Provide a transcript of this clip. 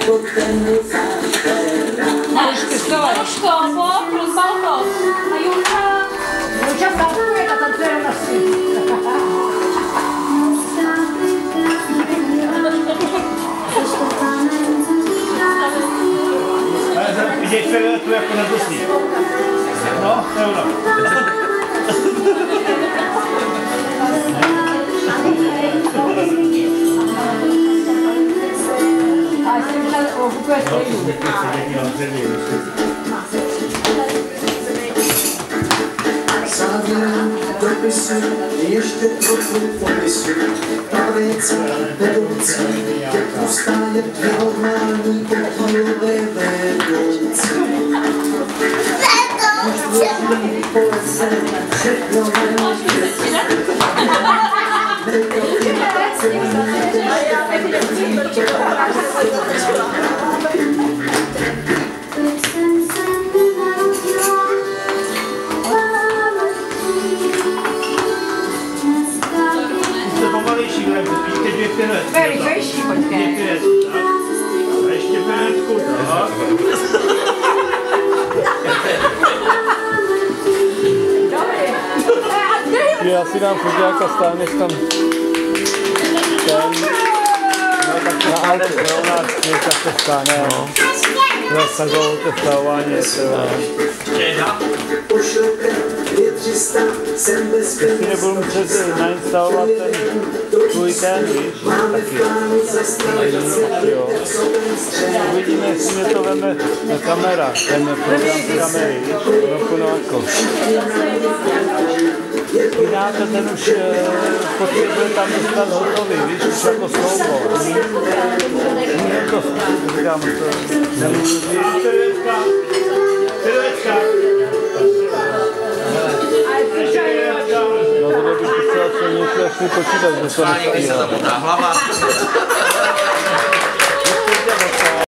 Jožko, plus balkon. A Julka? Julka tankuje na tanцuje na si. Viděj tu jako nedostí. No, to je ono. A jsem tady okupuje stejnou. Závěrem dopisu ještě trochu popisu. Pravice vedoucí, jak ustáje vyrovnání podílové vedoucí. Vedoucí! Polese, všechno vedoucí. Very fishy, počkej. A ještě pěnetku, tak. Já si dám chodňáka, stáneš tam ten, no tak na auto, jo, tak to stáne, no. Zase takovou testování, jestli nebudu muset nainstalovat ten tvůj ten, víš, taky, jo. Uvidíme, jestli mě to veme na kamera, ten program kamery, víš, jako. Jináte ten už potřebuje tam dostat hotový, víš, už jako slovo. Mě to říkám, to nemůžu říct. No to bych potřeba něco počítat, že to nestíhá.